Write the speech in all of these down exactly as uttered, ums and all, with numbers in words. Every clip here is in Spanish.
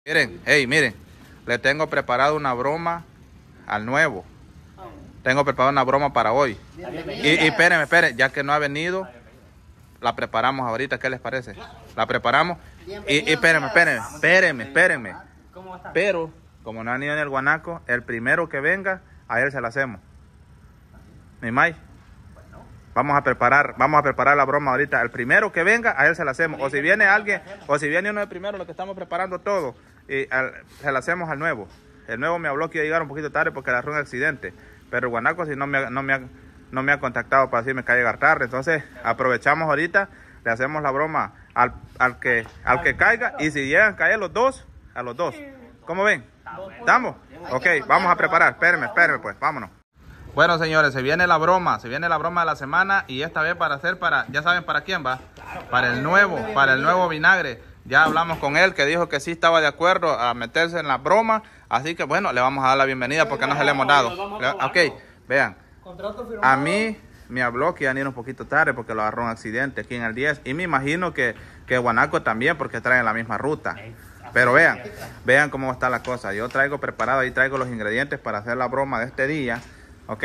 Miren, hey, miren, le tengo preparado una broma al nuevo. Tengo preparado una broma para hoy. Y, y espérenme, espérenme, ya que no ha venido, la preparamos ahorita, ¿qué les parece? La preparamos. Y, y espérenme, espérenme, espérenme, espérenme. Pero, como no ha venido en el guanaco, el primero que venga, a él se la hacemos. Mi May. Vamos a preparar, vamos a preparar la broma ahorita. El primero que venga, a él se la hacemos. O si viene alguien, o si viene uno de primero, lo que estamos preparando todo, y al, se la hacemos al nuevo. El nuevo me habló que iba a llegar un poquito tarde porque le agarró un accidente. Pero el guanaco si no me, no me, ha, no me ha contactado para decirme que va a llegar tarde. Entonces aprovechamos ahorita, le hacemos la broma al, al, que, al que caiga. Y si llegan a caer los dos, a los dos. ¿Cómo ven? ¿Estamos? Ok, vamos a preparar. Espérenme, espérenme pues, vámonos. Bueno, señores, se viene la broma, se viene la broma de la semana y esta vez para hacer para, ya saben para quién va, para el nuevo, para el nuevo vinagre. Ya hablamos con él que dijo que sí estaba de acuerdo a meterse en la broma, así que bueno, le vamos a dar la bienvenida porque no se le hemos dado. Ok, vean, a mí me habló que iban a ir un poquito tarde porque lo agarró un accidente aquí en el diez y me imagino que, que Guanaco también porque traen la misma ruta. Pero vean, vean cómo está la cosa. Yo traigo preparado, ahí traigo los ingredientes para hacer la broma de este día. Ok,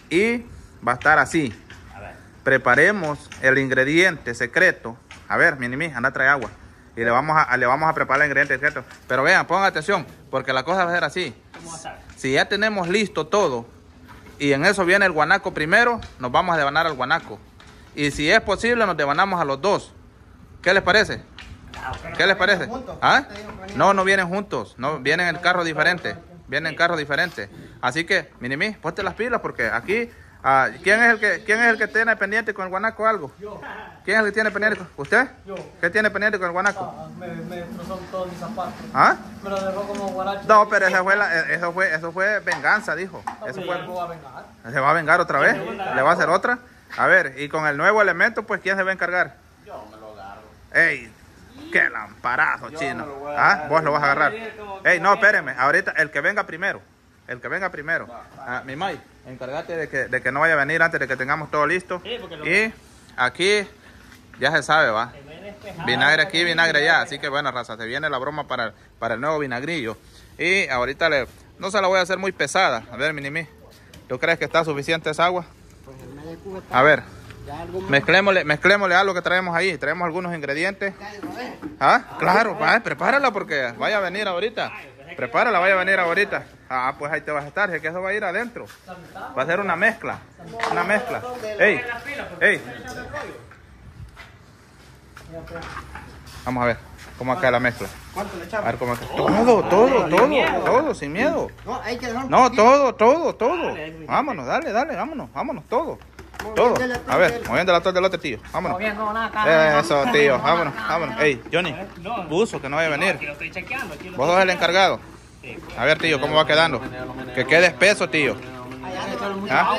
y va a estar así. A ver. Preparemos el ingrediente secreto. A ver, Minimi, anda a traer agua. Y le vamos a, le vamos a preparar el ingrediente secreto. Pero vean, pongan atención, porque la cosa va a ser así. ¿Cómo va a ser? Si ya tenemos listo todo, y en eso viene el guanaco primero, nos vamos a devanar al guanaco. Y si es posible, nos devanamos a los dos. ¿Qué les parece? ¿Qué les parece? ¿Ah? No, no vienen juntos, no, vienen en carro diferente. Vienen en carros diferentes. Así que, Minimi, ponte las pilas porque aquí, uh, ¿quién es el que quién es el que tiene pendiente con el guanaco algo? Yo. ¿Quién es el que tiene pendiente con usted? Yo. ¿Qué tiene pendiente con el guanaco? Ah, me, me destrozó todos mis zapatos. ¿Ah? Me lo dejó como guaracho. No, pero esa fue la, eso fue eso fue venganza, dijo. Eso fue. ¿Se va a vengar? ¿Se va a vengar otra vez? ¿Le va a hacer otra? A ver, y con el nuevo elemento, pues, ¿quién se va a encargar? Yo me lo agarro. Ey. ¡Qué lamparazo, chino! ¿Ah? Vos lo vas a agarrar. Ey, no, espérenme. Ahorita, el que venga primero. El que venga primero. Ah, mi May, encárgate de que, de que no vaya a venir antes de que tengamos todo listo. Y aquí, ya se sabe, va. Vinagre aquí, vinagre allá. Así que bueno, raza, se viene la broma para el, para el nuevo vinagrillo. Y ahorita le, no se la voy a hacer muy pesada. A ver, Minimi, ¿tú crees que está suficiente esa agua? A ver. Mezclémosle, mezclémosle algo que traemos ahí. Traemos algunos ingredientes. ¿Ah? Claro, va, prepárala porque vaya a venir ahorita. Prepárala, vaya a venir ahorita. Ah, pues ahí te vas a estar, que eso va a ir adentro. Va a ser una mezcla. Una mezcla. Ey, ey. Vamos a ver cómo acá la mezcla. ¿Cuánto le echamos? A ver cómo acá. Todo, todo, todo, todo, sin miedo. No, todo, todo, todo. Vámonos, dale, dale, vámonos, vámonos, todo. Todo. A ver, moviendo la torta del otro tío. Vámonos. Eso, tío. Vámonos, vámonos. Ey, Johnny. Buzo, que no vaya a venir. Vos sos el encargado. A ver, tío, cómo va quedando. Que quede espeso, tío. ¿Ah?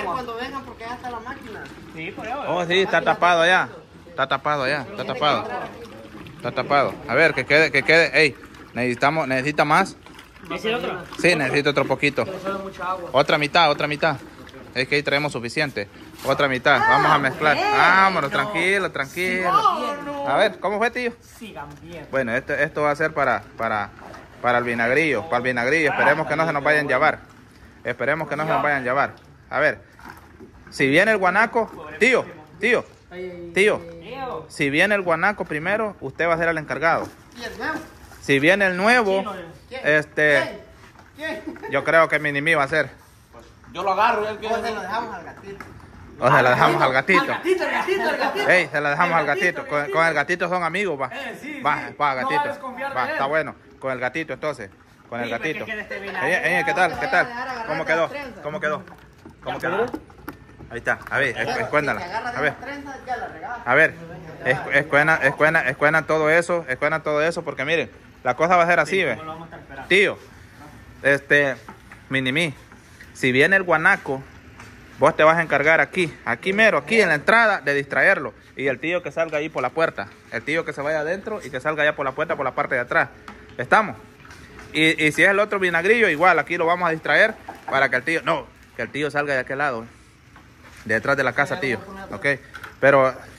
Oh, sí, está tapado allá. Está tapado allá. Está tapado. Está tapado. A ver, que quede, que quede. Ey, necesitamos, necesita más. Sí, necesito otro poquito. Otra mitad, otra mitad. Es que ahí traemos suficiente. Otra mitad. Vamos a mezclar. Vámonos, tranquilo, tranquilo. A ver, ¿cómo fue, tío? Bueno, esto, esto va a ser para, para, para el vinagrillo. Para el vinagrillo. Esperemos que no se nos vayan a llevar. Esperemos que no se nos vayan a llevar. A ver. Si viene el guanaco. Tío, tío, tío. Si viene el guanaco primero, usted va a ser el encargado. Si viene el nuevo, este, yo creo que Minimi va a ser. Yo lo agarro. ¿El que o se lo dejamos al gatito. O se la dejamos al gatito. Al gatito, el gatito, el gatito. Ey, se la dejamos al gatito. Con, con el gatito son amigos, va. Eh, sí, va, sí. va, gatito. No desconfiar va, de él. está bueno. Con el gatito entonces. Con el Sí, gatito. pues, que quede este Ey, vinagre. ey, ¿qué tal? ¿Qué tal? ¿Cómo quedó? ¿Cómo quedó? ¿Cómo quedó? Ahí está. A ver, es- escuéndala. A ver. A ver. Es- Escuena, escuena, escuena todo eso. Escuena todo eso porque miren, la cosa va a ser así, ve. Tío, este, Minimi, si viene el guanaco, vos te vas a encargar aquí, aquí mero, aquí en la entrada, de distraerlo. Y el tío que salga ahí por la puerta. El tío que se vaya adentro y que salga allá por la puerta, por la parte de atrás. ¿Estamos? Y, y si es el otro vinagrillo, igual, aquí lo vamos a distraer para que el tío... No, que el tío salga de aquel lado. De detrás de la casa, tío. ¿Ok? Pero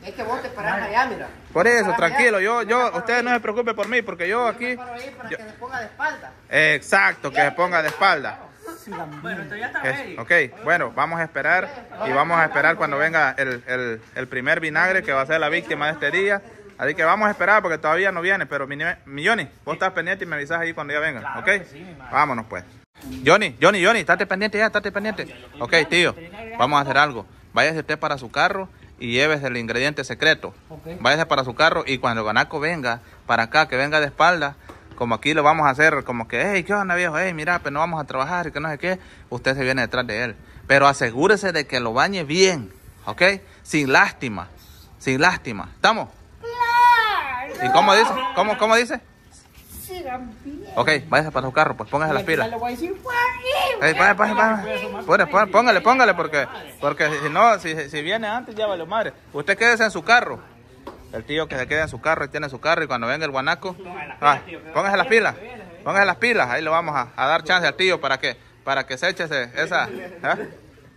Es que vos te parás allá, mira. Por eso, Parás tranquilo, allá. yo, me yo, paro ustedes ahí. no se preocupen por mí, porque yo Yo aquí... me paro ahí para yo- que se ponga de espalda. Exacto, que se ponga de espalda. Bueno, esto ya está Es- ready. ok, bueno, vamos a esperar y vamos a esperar cuando venga el, el, el primer vinagre que va a ser la víctima de este día. Así que vamos a esperar porque todavía no viene, pero mi, mi Johnny, vos estás pendiente y me avisas ahí cuando ya venga, Claro ¿ok? que sí, mi madre. Vámonos pues. Johnny, Johnny, Johnny, estate pendiente ya, estate pendiente. Ok, tío, vamos a hacer algo. Váyase usted para su carro y llévese el ingrediente secreto. Ok. Váyase para su carro y cuando el guanaco venga para acá, que venga de espalda, como aquí lo vamos a hacer, como que, hey, ¿qué onda, viejo? Hey, mira, pues no vamos a trabajar y que no sé qué. Usted se viene detrás de él. Pero asegúrese de que lo bañe bien, ¿ok? Sin lástima, sin lástima. ¿Estamos? ¿Y cómo dice? ¿Cómo, cómo dice? Ok, váyase para su carro, pues póngase las pilas. Le voy a decir, Ey, págale, págale, págale. Póngale, póngale, Póngale, póngale, porque, porque si no, si, si viene antes, ya vale madre. Usted quédese en su carro. El tío que se quede en su carro y tiene su carro y cuando venga el guanaco, ah, póngase las pilas, póngase las pilas, ahí le vamos a, a dar chance al tío para que, para que se eche ese- esa. ¿eh?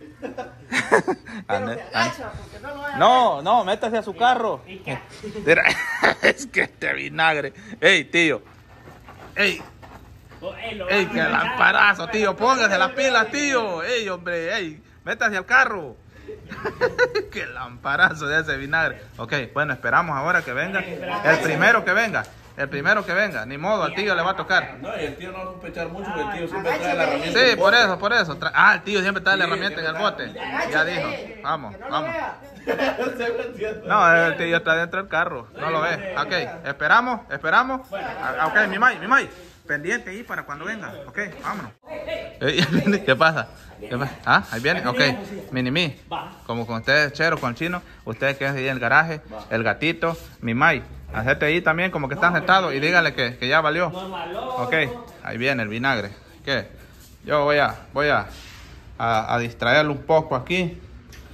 Ande- ande. No, no, métase a su carro. Mira, es que este vinagre. Ey, tío. Ey, ey, que lamparazo, tío. Póngase las pilas, tío. Ey, hombre, ey, métase al carro. Qué lamparazo de ese vinagre. Ok, bueno, esperamos ahora que venga. El primero que venga. El primero que venga. Ni modo, al tío le va a tocar. No, y el tío no va a sospechar mucho, porque el tío siempre trae la herramienta. Sí, en por bote. eso, por eso. Tra- Ah, el tío siempre trae la Sí, herramienta en el siempre bote. trae. Ya dijo. Vamos, Que no lo vamos. vea. No, el tío está dentro del carro. No lo ve. Ok, esperamos, esperamos. Ah, Ok, mi May, mi May. Pendiente ahí para cuando venga. Ok, vámonos. Ey, ¿Qué pasa? ¿Qué pasa? Ah, ahí viene. Ok, Minimi. Como con ustedes, Chero, con Chino. Ustedes quédense ahí en el garaje. El gatito. Mi May. Hacerte ahí también como que están sentados y díganle que, que ya valió. Ok, ahí viene el vinagre. ¿Qué? Yo voy a, voy a, a, a distraerlo un poco aquí.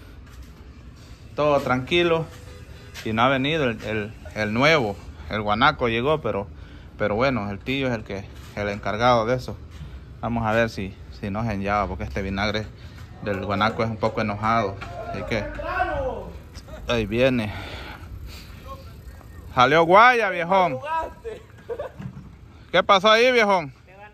Todo tranquilo. Y no ha venido el, el, el nuevo. El guanaco llegó, pero, pero bueno, el tío es el que el encargado de eso. Vamos a ver si, si no se enllava, porque este vinagre del guanaco es un poco enojado. Así que ahí viene. Salió guaya, viejón. ¿Qué pasó ahí, viejón?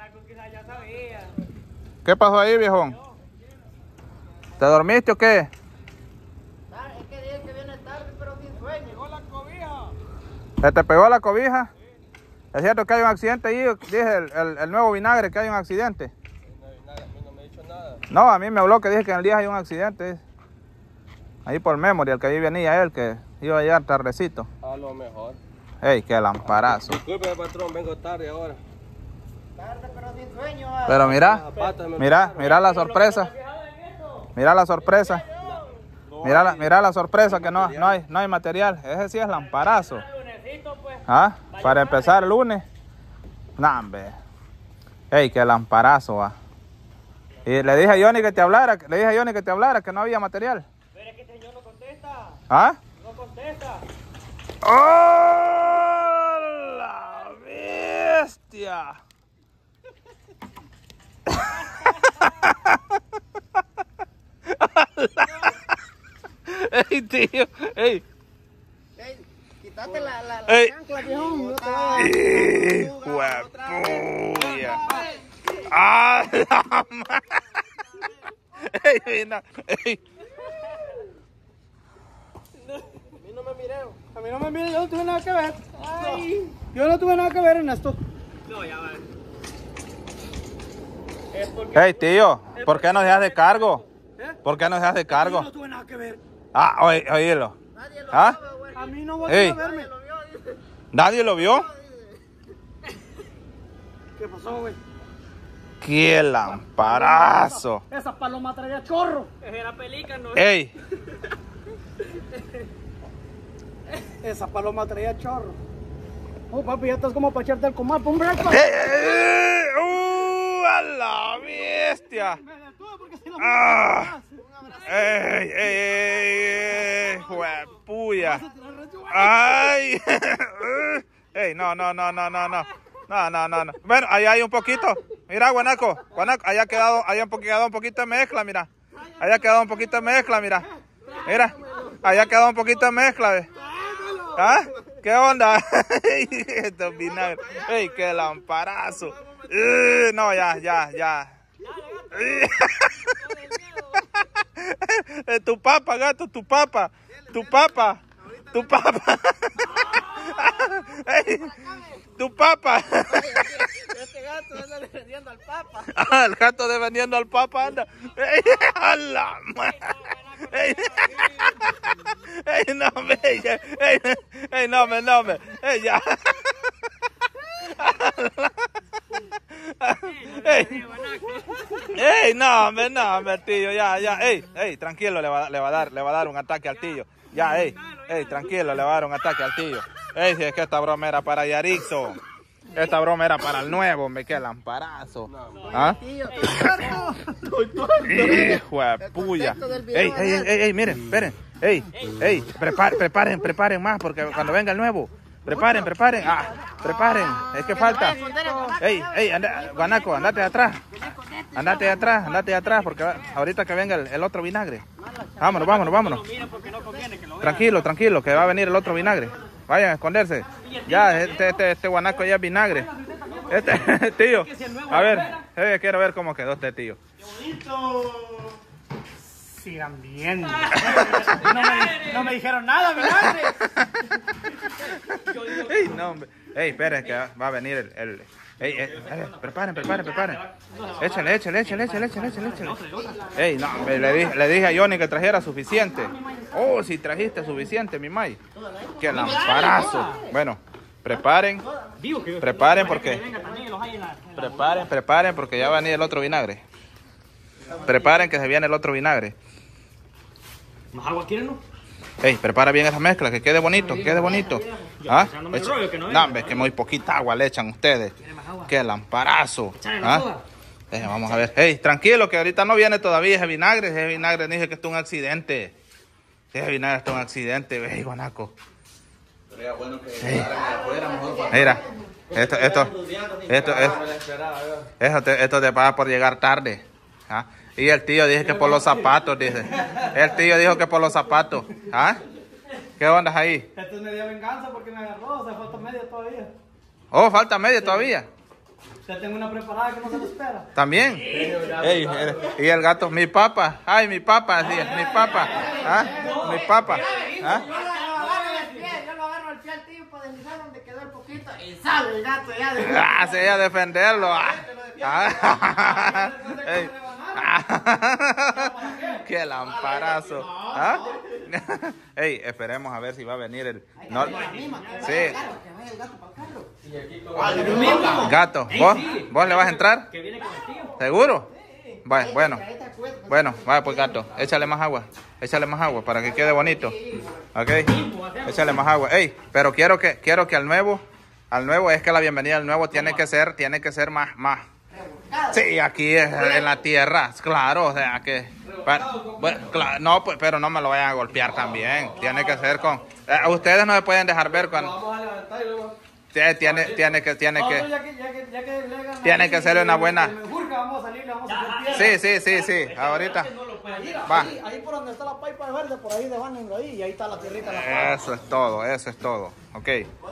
¿Qué pasó ahí, viejón? ¿Te dormiste o qué? Es que dije que viene tarde, pero sin sueño. Llegó la cobija. ¿Se te pegó la cobija? ¿Es cierto que hay un accidente ahí? Dije el, el, el nuevo vinagre que hay un accidente. No, a mí me habló que dije que en el día hay un accidente. Ahí por Memory, el que ahí venía él, que iba a llegar tardecito. A lo mejor. Ey, qué lamparazo. Disculpe, patrón, vengo tarde ahora. Tarde, pero sin sueño. ah. Pero mira, Zapata me mira, mira la sorpresa. Mira la sorpresa. Mira la, mira la sorpresa que no, no hay, no hay material. Ese sí es lamparazo. ¿Ah? Para empezar el lunes. Nah, hombre. Ey, qué lamparazo va. Y le dije a Johnny que te hablara, le dije a Johnny que te hablara, que no había material. Pero es que este señor no contesta. ¿Ah? No contesta. ¡Oh, la bestia! ¡Ey, tío! ¡Ey! Ey, quítate la, la, la Ey. chancla, viejón. No te vayas. ¡Hijo de puya! ¡Ah, la madre! ¡Ey, mira! ¡Ey! A mí no me miré. A mí no me miré, yo no tuve nada que ver. Ay. Yo no tuve nada que ver en esto. No, ya va. ¡Ey, tío! ¿Por qué no se hace cargo? ¿Por qué no se hace cargo? Yo no tuve nada que ver. Ah, oí, oílo. Nadie lo ¿Ah? vio, güey. A mí no voy Ey. a verme. Lo vio, dice. ¿Nadie lo vio? ¿Qué pasó, güey? ¡Qué lamparazo! Esa paloma traía chorro. Era pelícano. ¡Ey! Esa paloma traía chorro. Oh, papi, ya estás como para echarte al comal. Pon break. ¡Ey, ey, ey! ¡Uh, a la bestia! Me detuve porque si no ¡Ah! ¡Ey, ey, ey! ¡Juepuya! ¡Ay! ¡Ey, no, no, no, no, no, no! No, no, no, no. Bueno, ahí hay un poquito. Mira, guanaco, guanaco, ahí ha quedado, ahí ha quedado un poquito de mezcla, mira. Ahí ha quedado un poquito de mezcla, mira. Mira. Allá quedó un poquito de mezcla, ¿eh? ¿Ah? ¿Qué onda? Esto es vinagre. ¡Ey, qué lamparazo! Uh, no, ya, ya, ya. Tu papa, gato, tu papa. Tu papa. Tu papa. Ey, tu papa. Este gato anda defendiendo al papa. Ah, el gato defendiendo al papa anda. Ey, a la madre. Ey, ey, no me, ey, ey, ey, no me, no me, ey, ya. Ey, ey, no, me, no, me, tío, ya, ya, ey, ey, tranquilo, le va, le va a dar, le va a dar un ataque al tío. Ya, ey, ey, tranquilo, le va a dar un ataque al tío. Ey, si es que esta broma era para Yarixo. Esta broma era para el nuevo, me queda lamparazo. ¿Ah? Hijo de puya. Ey, ey, ey, ey, miren, esperen. Ey, ey, preparen, preparen, preparen más, porque cuando venga el nuevo, preparen, preparen. Ah, preparen, es que falta. Ey, ey, anda, Guanaco, andate de atrás. Andate de atrás, andate de atrás, porque ahorita que venga el, el otro vinagre. Vámonos, vámonos, vámonos. Tranquilo, tranquilo, que va a venir el otro vinagre. Vayan a esconderse. Ya, este, este, este guanaco ya es vinagre. Este, tío, a ver, eh, quiero ver cómo quedó este tío. Sigan viendo. No me, no me dijeron nada, vinagre. Ey, no, hombre. Ey, esperen, que va a venir el... el ey, ey, ey, preparen, preparen, preparen. Échale, échale, échale, échale, échale, échale, échale. Ey, no, hombre, le dije, le dije a Johnny que trajera suficiente. Oh, si trajiste suficiente, mi May. Qué lamparazo. Bueno, preparen. Preparen porque... Preparen, preparen porque ya va a venir el otro vinagre. Preparen que se viene el otro vinagre. ¿Más agua quieren, no? Ey, prepara bien esa mezcla, que quede bonito, que quede bonito. ¿Ah? No, hombre, que muy poquita agua le echan ustedes. Qué lamparazo. ¿Ah? Eh, vamos a ver. Ey, tranquilo, que ahorita no viene todavía ese vinagre. Ese vinagre dije que esto es un accidente. Ese vinagre esto es un accidente. Ey, guanaco. Sería bueno que Ey. afuera mejor para... Mira, esto, esto, esto, esto, esto, te, esto te pasa por llegar tarde. ¿Ah? Y el tío dice que por los zapatos, dice. El tío dijo que por los zapatos. ¿Ah? ¿Qué onda ahí? Esto es media venganza porque me agarró, o sea, falta media todavía. Oh, falta media todavía. Ya tengo una preparada que no se lo espera. También. Ey, y el gato, mi papá. Ay, mi papá, así es, mi papá. ¿Ah? Mi papá. ¿Ah? Yo lo agarro al pie, yo lo agarro al pie al tío para deslizar donde quedó el poquito y sale el gato ya de... Ah, sí, a defenderlo. Ah. Ah. Ey. Ah. Qué lamparazo. ¿Ah? Ey, esperemos a ver si va a venir el... No... Sí. Gato, ¿vos, ¿vos le vas a entrar? ¿Seguro? Bueno, bueno. Bueno, vaya pues gato, échale más agua. Échale más agua para que quede bonito. Ok. Échale más agua. Ey, pero quiero que, quiero que al nuevo, al nuevo es que la bienvenida al nuevo tiene que ser, tiene que ser más, más. Sí, aquí es en la tierra, claro, o sea que... Bueno, bueno, claro, no, pues, pero no me lo vayan a golpear también. Tiene que ser con... Eh, ustedes no me pueden dejar ver cuando... Tiene, tiene, tiene que, tiene que... Tiene que ser una buena... Sí, sí, sí, sí, ahorita... Va. Ahí, ahí por donde está la paipa verde, por ahí dejándolo ahí y ahí está la tierrita. Eso es todo, eso es todo. Ok.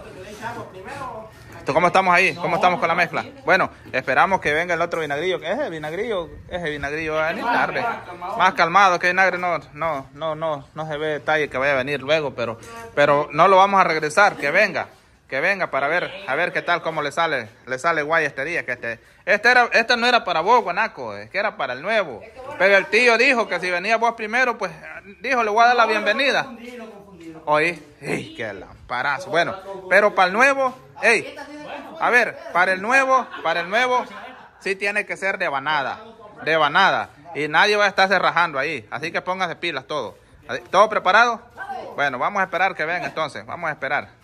¿Tú cómo estamos ahí? ¿Cómo estamos con la mezcla? Bueno, esperamos que venga el otro vinagrillo. Ese vinagrillo, ese vinagrillo va a venir tarde. Más calmado, que vinagre no, no, no, no, no se ve detalle que vaya a venir luego, pero, pero no lo vamos a regresar, que venga. Que venga para ver, a ver qué tal, cómo le sale, le sale guay este día. Que este, este, era, este no era para vos, guanaco, es que era para el nuevo. Pero el tío dijo que si venía vos primero, pues, dijo, le voy a dar la bienvenida. Oye, ey, qué lamparazo. Bueno, pero para el nuevo, ey, a ver, para el nuevo, para el nuevo, sí tiene que ser de banada, de banada. Y nadie va a estarse rajando ahí, así que póngase pilas todo. ¿Todo preparado? Bueno, vamos a esperar que venga entonces, vamos a esperar.